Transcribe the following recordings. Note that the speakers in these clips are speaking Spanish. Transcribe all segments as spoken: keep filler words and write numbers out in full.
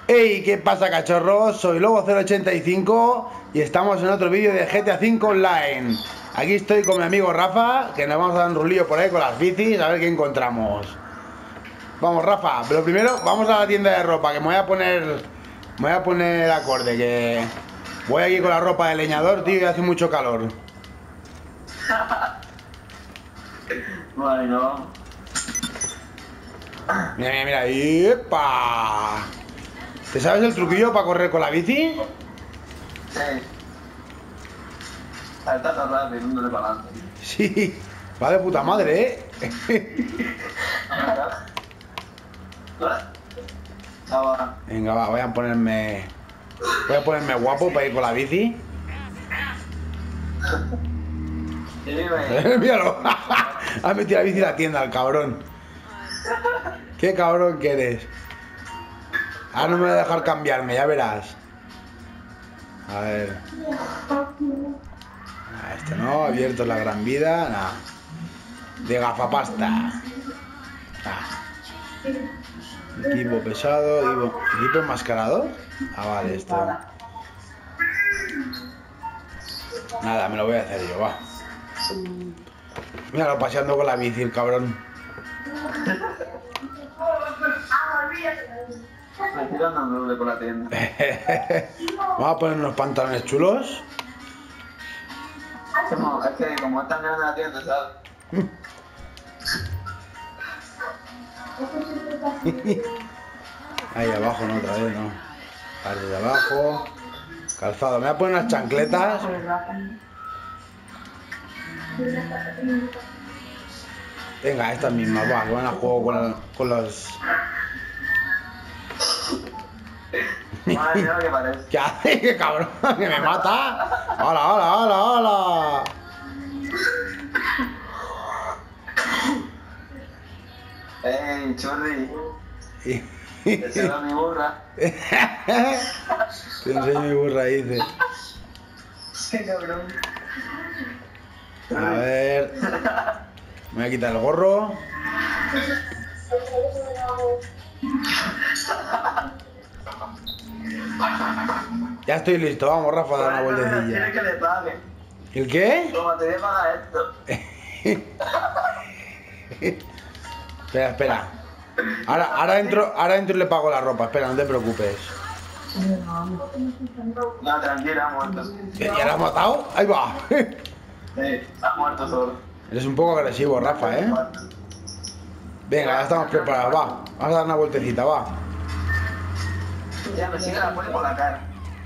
Hey, ¿qué pasa, cachorros? Soy Lobo cero ochenta y cinco y estamos en otro vídeo de G T A cinco Online. Aquí estoy con mi amigo Rafa, que nos vamos a dar un rulillo por ahí con las bicis, a ver qué encontramos. Vamos, Rafa, pero primero vamos a la tienda de ropa, que me voy a poner... Me voy a poner acorde, que... Voy aquí con la ropa de leñador, tío, y hace mucho calor. Bueno. Mira, mira, mira. ¡Epa! ¿Te sabes el truquillo para correr con la bici? Sí. Está tan rápido, no le para adelante. Sí. Va de puta madre, ¿eh? Venga, va, voy a ponerme... Voy a ponerme guapo para ir con la bici. Míralo. Ha metido la bici en la tienda, el cabrón. Qué cabrón que eres. Ahora no me voy a dejar cambiarme, ya verás. A ver. Ah, esto no, abierto la gran vida. Nada. De gafapasta. Ah. Equipo pesado. Equipo, equipo enmascarado. Ah, vale, esto. Nada, me lo voy a hacer yo, va. Míralo paseando con la bici, el cabrón. Me tiran andando por la tienda. Vamos a poner unos pantalones chulos. No, es que como están grande la tienda, ¿sabes? Ahí abajo, no, otra vez, no. Parte de abajo. Calzado. Me voy a poner unas chancletas. Venga, estas mismas, va, que van a juego con, con los... Madre mía, ¿qué parece? ¿Qué hace? ¡Qué cabrón! ¡Que me mata! ¡Hala, hala, hala, hala! ¡Ey, churri! Te enseño mi burra. Te enseño mi burra, dice. ¡Qué cabrón! A ver... Me voy a quitar el gorro. Ya estoy listo, vamos, Rafa, a dar una vueltecilla. Quiere que le pague. ¿El qué? Toma, te voy a pagar esto. Espera, espera. Ahora, ahora entro, ahora entro y le pago la ropa. Espera, no te preocupes. No, tranquila, ha muerto. ¿Ya la has matado? Ahí va. Sí, ha muerto solo. Eres un poco agresivo, Rafa, ¿eh? Venga, ya estamos preparados, va. Vamos a dar una vueltecita, va. Ya me sigue la pone por la cara.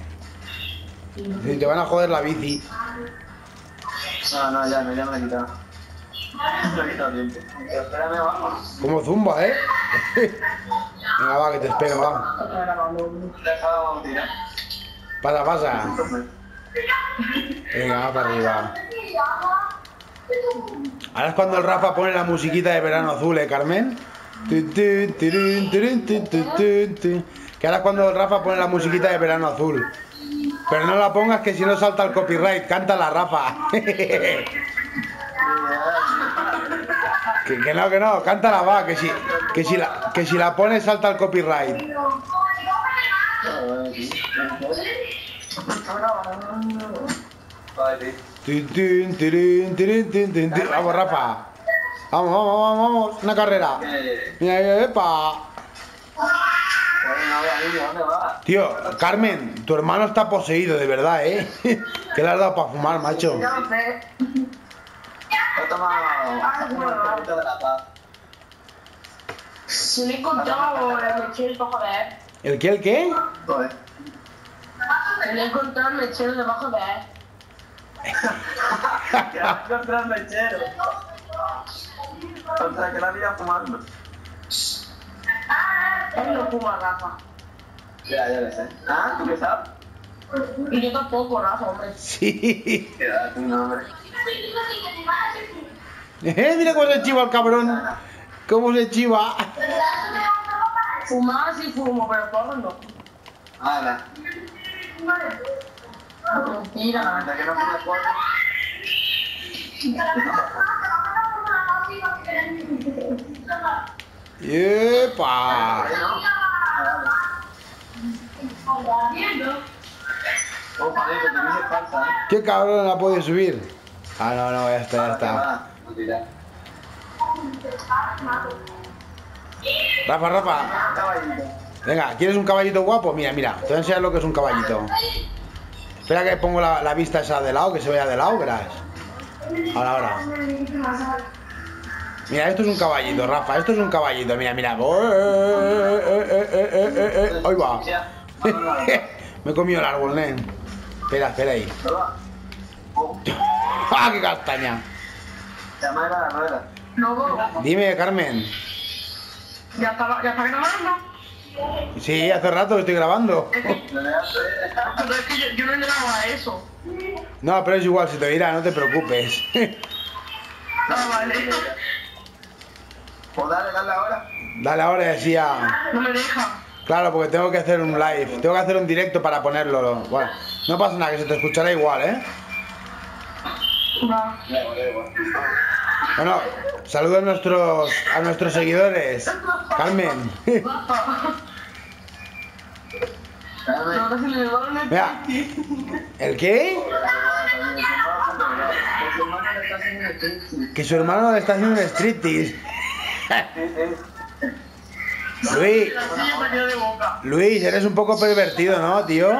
Si te van a joder la bici. No, no, ya, no, ya me la he quitado. Me he quitado tiempo. Pero espérame, vamos. Como zumba, ¿eh? Venga, va, que te espero, va. Dejado tirar. Pasa, pasa. Venga, va para arriba. Ahora es cuando el Rafa pone la musiquita de Verano Azul, ¿eh, Carmen? Que ahora es cuando el Rafa pone la musiquita de Verano Azul. Pero no la pongas, que si no salta el copyright. Cántala, Rafa. que, que no, que no, cántala, va. Que si, que si, la, que si la pones salta el copyright. Vamos, Rafa. Vamos, vamos, vamos, vamos. Una carrera. Mira, epa. Tío, Carmen, tu hermano está poseído, de verdad, ¿eh? ¿Qué le has dado para fumar, macho? Si le he encontrado el mechero debajo de él. ¿El qué, el qué? Si le he encontrado el mechero debajo de él. Que has encontrado el mechero. O sea, que la había fumando. Él no fuma, Rafa. Ya, ya lo sé. ¿Ah? ¿Tú qué sabes? Y yo tampoco, Rafa, hombre. Sí. Quédate, no, hombre. Eh, mira cómo se chiva el cabrón. Cómo se chiva. Fumar sí fumo, pero corro no. Hala. Mentira. Hasta que no fumes porro. ¡Epa! Ojo, Nico, te dice falta, ¿eh? ¿Qué cabrón la puede subir? Ah, no, no, ya está, ya está. Va, mira. Rafa, Rafa. Caballito. Venga, ¿quieres un caballito guapo? Mira, mira, te voy a enseñar lo que es un caballito. Espera que pongo la, la vista esa de lado, que se vea de lado, verás. Ahora, ahora. Mira, esto es un caballito, Rafa, esto es un caballito, mira, mira. Eh, eh, eh, eh, eh, eh, eh. Ahí va. Me he comido el árbol, nen. Espera, espera ahí. ¡Ah, qué castaña! Llama a la rueda. Luego, Dime, Carmen. ya está, ya está grabando. Sí, hace rato que estoy grabando. Es que, Lo dejaste. pero es que yo, yo no le daba a eso. No, pero es igual, se te dirá, no te preocupes. Ah, vale. Pues dale, dale ahora. Dale ahora y así a... No me deja. Claro, porque tengo que hacer un live, tengo que hacer un directo para ponerlo. Bueno, no pasa nada, que se te escuchará igual, ¿eh? Va. Bueno, saludos a nuestros, a nuestros seguidores. Carmen. Ahora se le va a Mira. ¿El qué? Que su hermano le está haciendo un striptease. Luis, La silla salió de boca. Luis, eres un poco pervertido, ¿no, tío?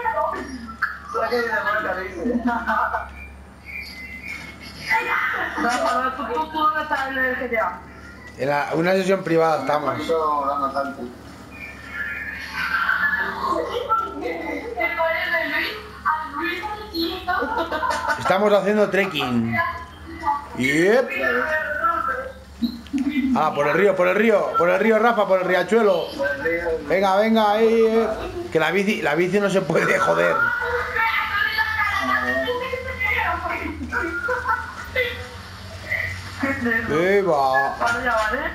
Rafa, ¿tú, tú, tú dónde estás en el G T A? En la- una sesión privada estamos. Estamos haciendo trekking. Yep. Ah, por el río, por el río, por el río, Rafa, por el riachuelo. Venga, venga, ahí, eh. Que la bici, la bici no se puede joder. Ahí va. Vale, ya vale.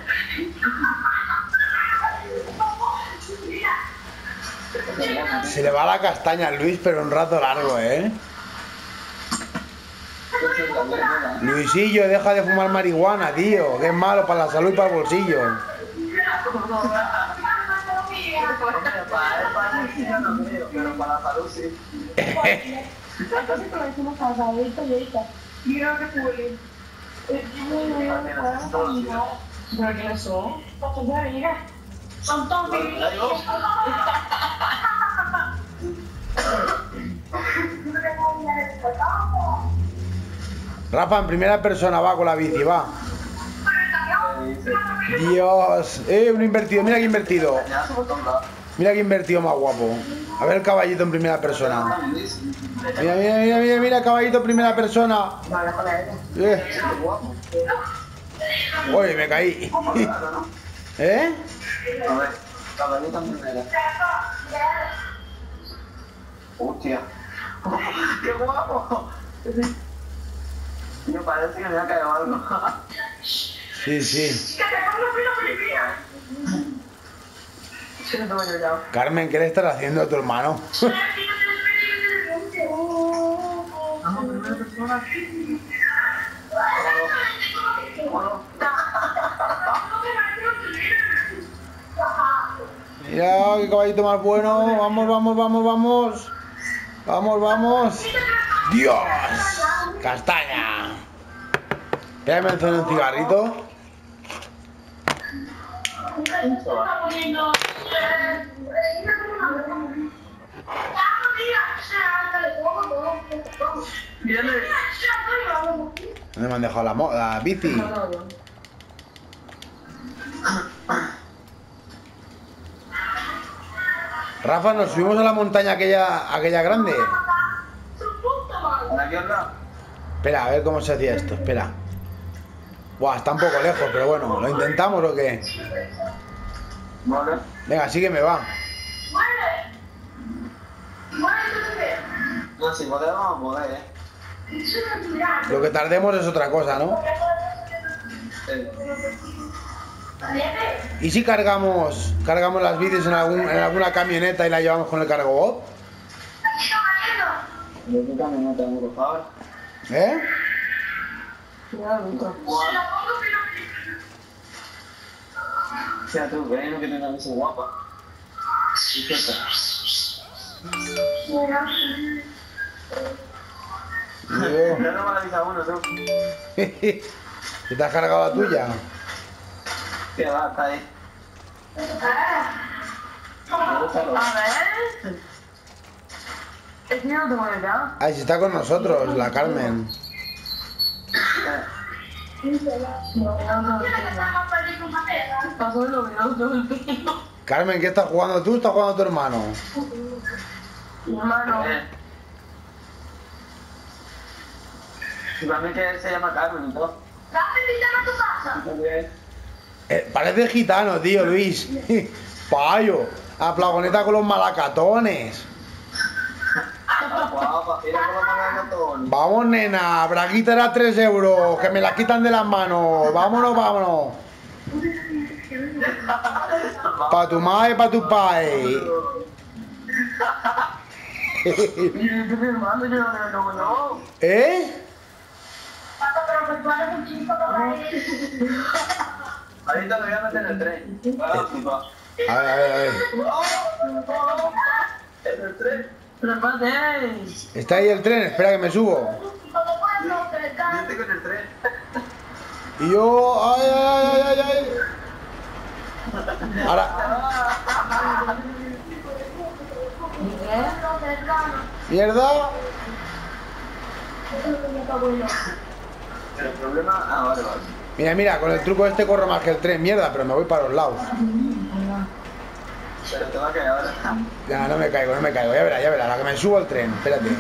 Se le va la castaña a Luis, pero un rato largo, ¿eh? Luisillo, deja de fumar marihuana, tío. Que es malo para la salud y para el bolsillo. Pero para la salud sí. Entonces, como decimos a Gabrielito y ahorita. Mira que fue. ¿Pero quiénes son? Son todos vivitos. Rafa, en primera persona, va con la bici, va. Dios. Eh, un invertido, mira que invertido. Mira que invertido más guapo. A ver el caballito en primera persona. Mira, mira, mira, mira, mira el caballito en primera persona. Eh. Uy, me caí. ¿Eh? A ver, caballito en primera. Hostia. ¡Qué guapo! Me parece que me ha caído algo. Sí, sí. Sí, no yo ya. Carmen, ¿qué le estás haciendo a tu hermano? Vamos, primera persona. Mira, qué caballito más bueno. Vamos, vamos, vamos, vamos. Vamos, vamos. ¡Dios! ¡Castaña! Espera, me enciendo un cigarrito. Viene. ¿Dónde me han dejado la, mo- la bici? Rafa, nos subimos a la montaña aquella, aquella grande. ¿A la izquierda? Espera, a ver cómo se hacía esto. Espera. Buah, está un poco lejos, pero bueno, ¿lo intentamos o qué? Vale. Venga, sígueme, va. No, si podemos, vamos a poder, eh. Lo que tardemos es otra cosa, ¿no? Eh, ¿Y si cargamos cargamos las bicis en, algún, en alguna camioneta y la llevamos con el cargo? ¿De qué camioneta, por favor? ¿Eh? O sea, tú, ven que tenga que ser guapa. ¿Y qué tal? Yo... Ya no me avisa uno, tú. ¿Te has cargado la tuya? Que va, está ahí. Me gusta lo- A ver. Es que yo no tengo el ya. Ay, si está con nosotros, la Carmen. Pasó de lo menos todo el pelo. Carmen, ¿qué estás jugando tú? ¿Estás jugando tu hermano? Hermano. Eh. Y para mí que se llama Carmen y todo. Carmen, invítame a tu casa. Eh, parece gitano, tío, Luis. Payo. A Plagoneta con los malacatones. Ah, guapa, mira cómo me hagan todo. Vamos, nena. Braguita era tres euros. Que me la quitan de las manos. Vámonos, vámonos. Pa' tu madre, pa' tu pai. Y yo estoy firmando, yo no me lo no. ¿Eh? Ahorita me voy a meter en el tren. Ah, sí, va. A ver, a ver, a ver. En el tren. Prepárate. Está ahí el tren. Espera que me subo. Yo estoy con el tren. Y yo... Ay, ay, ay, ay, ay. Ahora... Mierda. Pero el problema... Ah, vale, vale. Mira, mira, con el truco este corro más que el tren. Mierda, pero me voy para los lados. Pero te va a caer ahora. Ya, no me caigo, no me caigo. Ya verá, ya verá. La que me subo al tren. Espérate.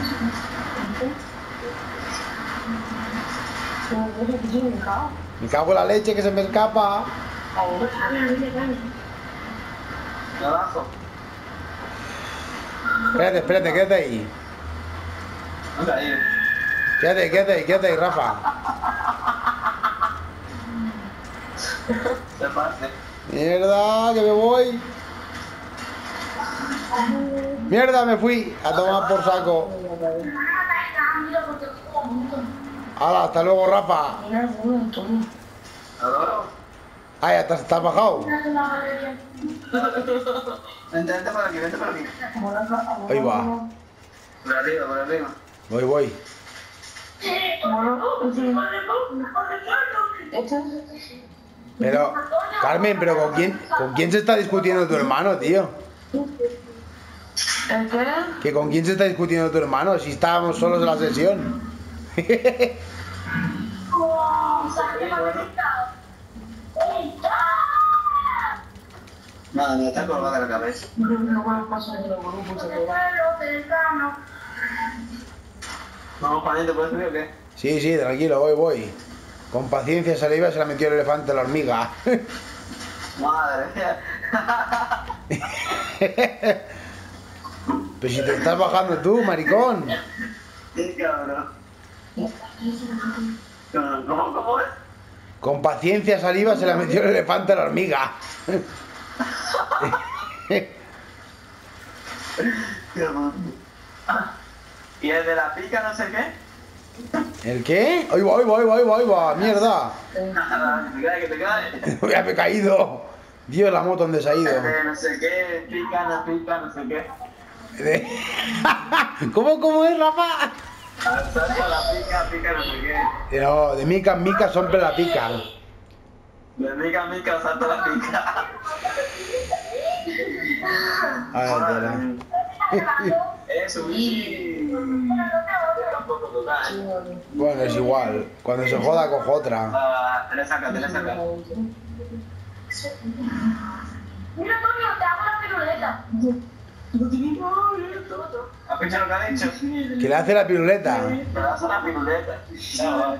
Me cago en la leche que se me escapa. De abajo. Espérate, espérate, quédate ahí. Anda ahí. Quédate, quédate ahí, quédate ahí, Rafa. Se pase. Mierda, que me voy. Mierda, me fui a tomar por saco. Hala, hasta luego, Rafa. Adoro. Ah, ya estás, estás bajado. Vente, vente por aquí, vente por aquí. Ahí va. Por arriba, por arriba. Voy, voy. Pero, Carmen, pero ¿con quién, ¿con quién se está discutiendo tu hermano, tío? ¿El qué? ¿Que con quién se está discutiendo tu hermano? Si estábamos solos en la sesión. Nada, me está colgada la cabeza. No me paso de los grupos. Vamos, Juanín, ¿te puedes subir o qué? Sí, sí, tranquilo, voy, voy. Con paciencia saliva se la metió el elefante a la hormiga. Madre mía. Pero si te estás bajando tú, maricón. Sí, cabrón. ¿Cómo, cómo es? Con paciencia saliva se la metió el elefante a la hormiga. ¿Y el de la pica no sé qué? ¿El qué? ¡Ahí va, ahí va, ahí va, ahí va, ahí va! ¡Mierda! Que te cae, que te cae. Ya me he caído. Dios, la moto, ¿dónde se ha ido? El de no sé qué, pica, no pica, no sé qué. ¿Cómo, cómo es, Rafa? Salta la pica, pica, no sé qué. No, de mica en mica siempre la pica. De mica, mica, salta la pica. A ver, espera. Eso, y... Tampoco total. Bueno, es igual. Cuando se joda, cojo otra. Ah, te le saca, te le saca. Mira, Antonio, te hago la piruleta. ¿Has escuchado lo que ha dicho? ¿Que le hace la piruleta? Te das una piruleta. Ya va.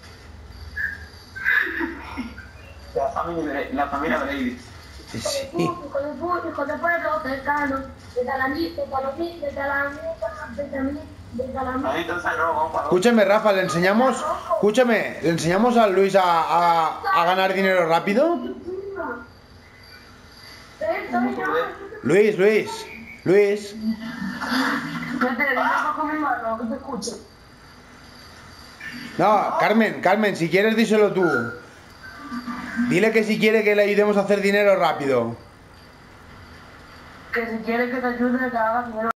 La familia, Bra- la familia Brady. Sí. Hijo de puta, hijo de pueblo, cercano. De Talamí, de Talamí, de Talamí, de Talamí, de Talamí. Ahí entonces no, vamos para Escúchame, Rafa, le enseñamos. Escúchame, ¿le enseñamos a Luis a, a, a ganar dinero rápido? Luis, Luis, Luis. Vete, déjame con mi mano, que te escuche. No, Carmen, Carmen, si quieres díselo tú. Dile que si quiere que le ayudemos a hacer dinero rápido. Que si quieres que te ayude, que hagas dinero.